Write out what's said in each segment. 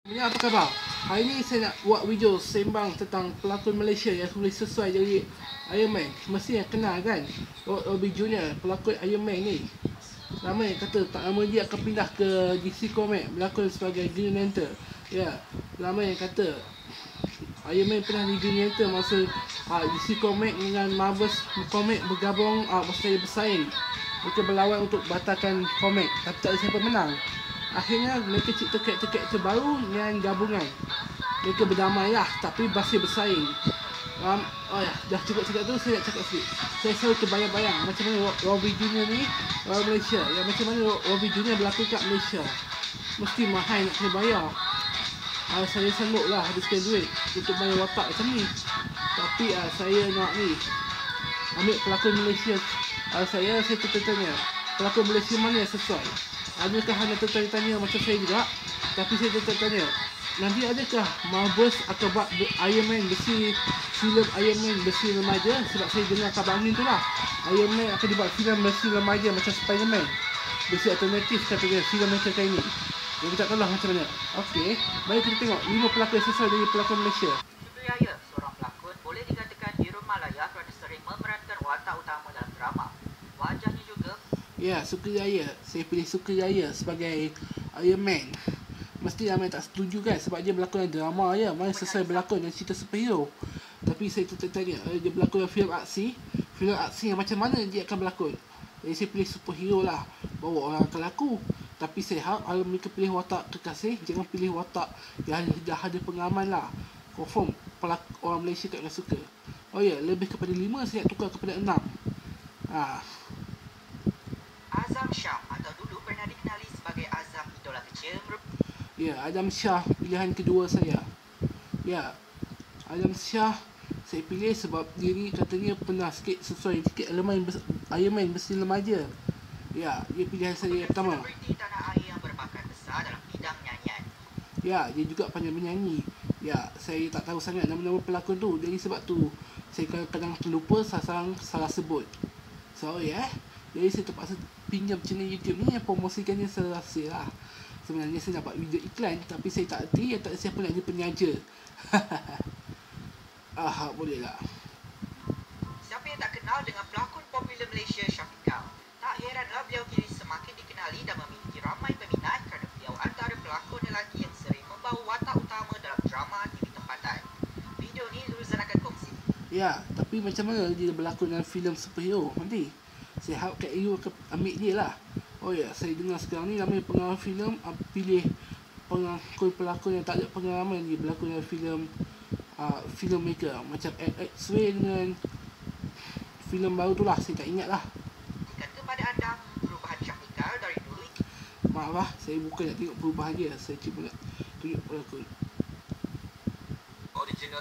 Ya, apa khabar? Hari ni saya nak buat video sembang tentang pelakon Malaysia yang boleh sesuai jadi Iron Man. Mesti yang kenal kan? Robert Junior, pelakon Iron Man ni. Ramai yang kata tak lama dia akan pindah ke DC Comics berlakon sebagai Green Lantern. Ya, ramai yang kata Iron Man pernah di Green Lantern masa DC Comics dengan Marvel Comics bergabung bersaing. Mereka berlawan untuk batalkan komik, tapi tak ada siapa menang. Akhirnya mereka cipta karakter-karakter baru dengan gabungan. Mereka berdamai lah, tapi masih bersaing. Dah cukup cakap tu, saya nak cakap sikit. Saya selalu terbayang-bayang macam mana Robert Junior ni orang Malaysia. Yang macam mana Robert Junior berlakon kat Malaysia. Mesti mahal nak kena bayar. Saya sanggup lah habiskan duit untuk bayar watak macam ni. Tapi saya nak ni ambil pelakon Malaysia. Saya tertanya pelakon Malaysia mana yang sesuai. Adakah hanya tertanya macam saya juga? Tapi saya tertanya, nanti adakah Marvel akan buat Iron Man filem Iron Man versi remaja? Sebab saya dengar kabar angin tu lah, Iron Man akan dibuat filem versi remaja macam Spider-Man, versi alternatif katanya filem mereka kali ni. Jadi tak tahu lah macam mana. Okey, mari kita tengok 5 pelakon sesuai dari pelakon Malaysia. Sukiyaya, seorang pelakon boleh dikatakan hero Malaya kerana sering memerankan watak utama dalam drama. Wajahnya juga Ya, Sukiyaya. Saya pilih Sukiyaya sebagai Iron Man. Mesti ramai tak setuju kan, sebab dia berlakon dalam drama je. Mana sesuai berlakon dalam cerita superhero. Tapi saya tertanya, dia berlakon dalam filem aksi. Filem aksi yang macam mana dia akan berlakon? Jadi saya pilih superhero lah, bawa orang akan laku. Tapi saya harap kalau mereka pilih watak kekasih, jangan pilih watak yang dah ada pengalaman lah. Confirm orang Malaysia tak akan suka. Oh ya, lebih kepada 5, saya nak tukar kepada 6. Azam Shah, atau dulu pernah dikenali sebagai Azam idola kecil. Ya, Azam Shah pilihan kedua saya. Ya, Azam Shah saya pilih sebab diri katanya pernah sikit sesuai sikit elemen Iron Man versi remaja. Ya, dia pilihan saya yang pertama. Selebriti tanah air yang berbakat besar dalam bidang nyanyian. Ya, dia juga pandai menyanyi. Ya, saya tak tahu sangat nama-nama pelakon tu. Jadi sebab tu saya kadang-kadang terlupa, salah sebut. Sorry Jadi saya terpaksa pinjam channel YouTube ni yang promosikannya serasa lah. Sebenarnya saya dapat video iklan, tapi saya tak erti yang tak ada siapa nak jadi penyaja. Boleh lah. Siapa yang tak kenal dengan pelakon popular Malaysia Syafiqah? Tak heranlah beliau kini semakin dikenali dan memiliki ramai peminat kerana beliau antara pelakon lelaki yang sering membawa watak utama dalam drama TV tempatan. Video ni Luzan akan kongsi. Ya, tapi macam mana dia berlakon dalam filem superhero nanti? Saya harap Kak Ayu akan ambil dia lah. Oh ya, saya dengar sekarang ni ramai pengalaman filem pilih pelakon yang tak ada pengalaman dia berlakon dalam filem mereka. Macam X-Ray dengan filem baru tu lah, saya tak ingat lah. Ikan kepada anda perubahan Syafiqah dari dulu. Maaf lah, saya bukan nak tengok perubahan dia. Saya cuma nak tunjuk pelakon Original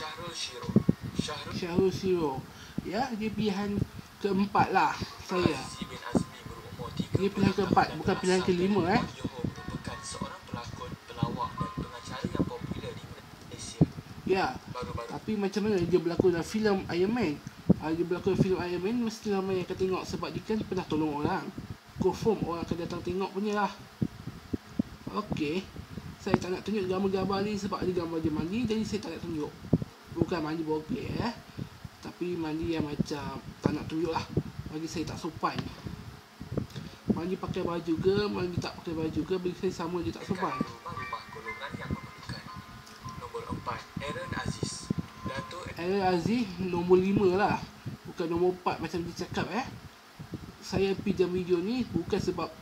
Syahrul Shiro. Ya, dia pilihan keempat lah saya. Dia pilihan keempat, bukan pilihan kelima merupakan seorang pelakon, pelawak dan pengacara yang popular di Malaysia. Ya, tapi macam mana dia berlakon dalam filem Iron Man? Dia berlakon dalam filem Iron Man, mesti ramai yang akan tengok sebab dia kan pernah tolong orang. Confirm orang akan datang tengok punya lah. Okey, saya tak nak tunjuk gambar-gambar ni sebab ada gambar dia mandi, jadi saya tak nak tunjuk. Bukan mandi bokeh tapi mandi yang macam tak nak tunjuk lah. Bagi saya tak sopan. Mandi pakai baju ke, mandi tak pakai baju ke, bagi saya sama je tak sopan. Rumah golongan yang memerlukan. Nombor 4, Aaron Aziz. Aaron Aziz nombor 5 lah, bukan nombor 4 macam dia cakap Saya pinjam video ni bukan sebab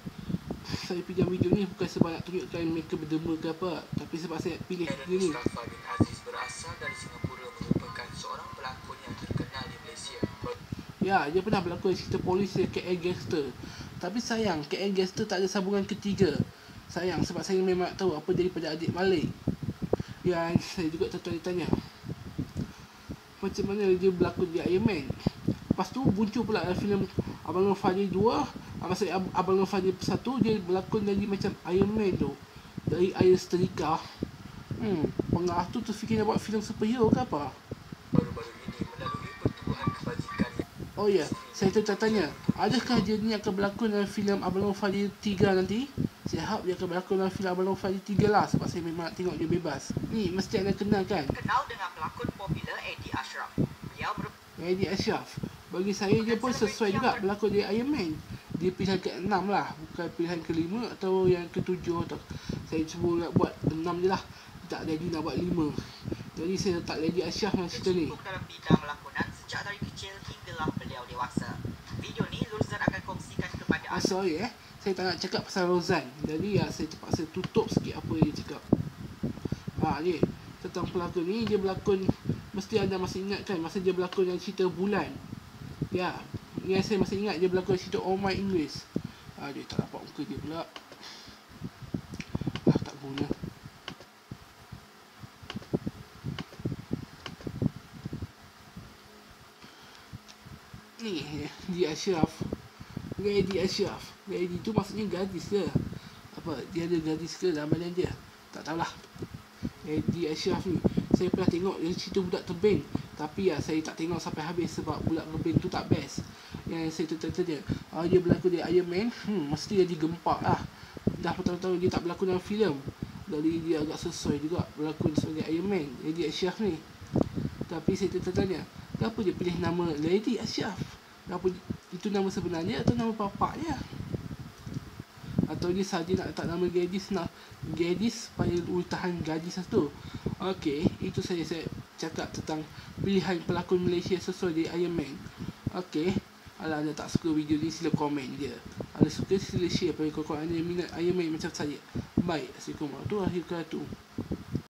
nak tunjukkan mereka berdema ke apa, tapi sebab saya pilih dia ni. Mustafa bin Aziz berasal dari Singapura, merupakan seorang pelakon yang terkenal di Malaysia. Ya, dia pernah berlakon cerita polis KL Gangster. Tapi sayang, KL Gangster tak ada sambungan ketiga. Sayang, sebab saya memang tahu apa daripada adik Malik. Yang saya juga tertanya-tanya, macam mana dia berlakon di Iron Man. Lepas tu muncul pula dalam filem Abang Nur Fadil 2, Abang Nur Fadil 1, dia berlakon jadi macam Iron Man tu, dari air setrika. Pengarah tu terfikir nak buat filem superhero ke apa? Baru-baru ini melalui pertubuhan kebajikan. Oh ya, saya tertanya, adakah dia ni akan berlakon dalam filem Abang Nur Fadil 3 nanti? Saya harap dia akan berlakon dalam filem Abang Fadli 3 lah, sebab saya memang nak tengok dia bebas. Ni mesti anda kenal kan? Kenal dengan pelakon popular Eddie Ashraf. Beliau Eddie Ashraf. Bagi saya dia pun sesuai juga berlakon di Iron Man. Dia pilihan ke-6 lah, bukan pilihan ke-5 atau yang ke-7 atau saya cuba nak buat 6 je lah. Tak jadi nak buat 5. Jadi saya letak Eddie Ashraf dalam cerita ni. dalam bidang lakonan sejak dari kecil hinggalah beliau dewasa. Video ni Luzan akan kongsikan kepada anda. Sorry saya tak nak cakap pasal Rozan. Jadi saya terpaksa tutup sikit apa yang dia cakap. Ni tentang pelakon ni, dia berlakon, mesti anda masih ingat kan masa dia berlakon yang cerita Bulan. Ya, yang saya masih ingat dia berlakon cerita All My English. Dia tak dapat muka dia pula. Tak guna. Ni Eddie Ashraf. Eddie Ashraf. Eddie tu maksudnya gadis ke? Apa? Dia ada gadis ke dalam badan dia? Tak tahulah. Eddie Ashraf ni, saya pernah tengok dia cerita Budak Tebing. Tapi saya tak tengok sampai habis sebab Budak Tebing tu tak best. Yang saya tertanya, dia berlakon di Iron Man, mesti dia gempak lah. Dah bertahun-tahun dia tak berlakon dalam filem. Jadi dia agak sesuai juga berlakon sebagai Iron Man, Eddie Ashraf ni. Tapi saya tertanya, kenapa dia pilih nama Lady Ashraf? Kenapa itu nama sebenarnya atau nama bapaknya? Atau dia sahaja nak letak nama Gadis supaya tahan gadis tu. Okey, itu saya cakap tentang pilihan pelakon Malaysia sesuai di Iron Man. Okey, kalau anda tak suka video ni, sila komen je. Anda suka, sila share pada kawan-kawan anda yang minat Iron Man macam saya. Baik, Assalamualaikum warahmatullahi wabarakatuh.